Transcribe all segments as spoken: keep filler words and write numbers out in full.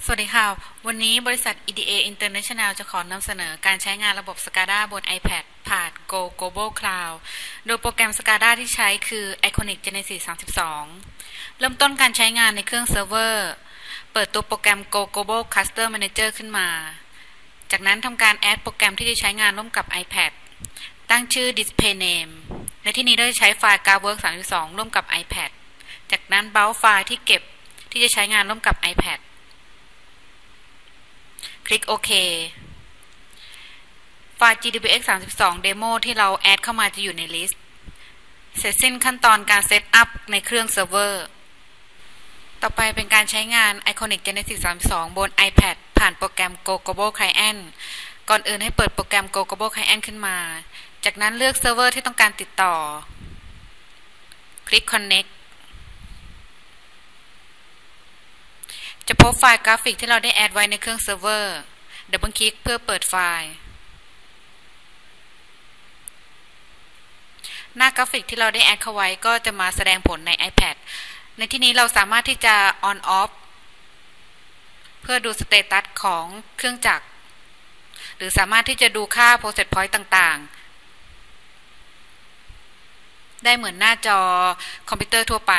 สวัสดีค่ะวันนี้บริษัท อี ดี เอ International จะขอนำเสนอการใช้งานระบบ สกาดา บน iPad ผ่าน Go Global Cloud โดยโปรแกรม สกาดา ที่ใช้คือ Iconic Genesis สามสิบสอง เริ่มต้นการใช้งานในเครื่องเซิร์ฟเวอร์เปิดตัวโปรแกรม Go Global Cluster Manager ขึ้นมาจากนั้นทำการแอดโปรแกรมที่จะใช้งานร่วมกับ iPad ตั้งชื่อ Display Name ในที่นี้เราจะใช้ไฟล์ Guardwork สามสิบสอง ร่วมกับ iPad จากนั้นเบราว์ไฟล์ที่เก็บที่จะใช้งานร่วมกับ iPadคลิกโอเคไฟล์ จี ดับเบิลยู เอ็กซ์ สามสิบสอง Demo ที่เราแอดเข้ามาจะอยู่ในลิสต์เสร็จสิ้นขั้นตอนการเซตอัพในเครื่องเซิร์ฟเวอร์ต่อไปเป็นการใช้งาน Iconic Genesis สามสิบสอง บน iPad ผ่านโปรแกรม Go Global Client ก่อนอื่นให้เปิดโปรแกรม Go Global Client ขึ้นมาจากนั้นเลือกเซิร์ฟเวอร์ที่ต้องการติดต่อคลิก Connectจะพบไฟล์กราฟิกที่เราได้แอดไว้ในเครื่องเซิร์ฟเวอร์ดับเบิลคลิกเพื่อเปิดไฟล์หน้ากราฟิกที่เราได้แอดเข้าไว้ก็จะมาแสดงผลใน iPad ในที่นี้เราสามารถที่จะ on off เพื่อดูสเตตัสของเครื่องจักรหรือสามารถที่จะดูค่า process point ต่างๆได้เหมือนหน้าจอคอมพิวเตอร์ทั่วไป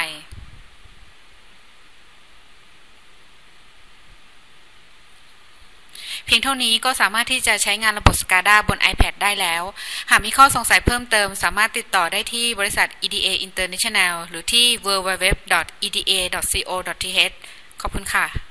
เพียงเท่านี้ก็สามารถที่จะใช้งานระบบ สกาดา บน iPad ได้แล้วหากมีข้อสงสัยเพิ่มเติมสามารถติดต่อได้ที่บริษัท อี ดี เอ International หรือที่ ดับเบิลยู ดับเบิลยู ดับเบิลยู ดอท อี ดี เอ ดอท ซี โอ ดอท ที เอช ขอบคุณค่ะ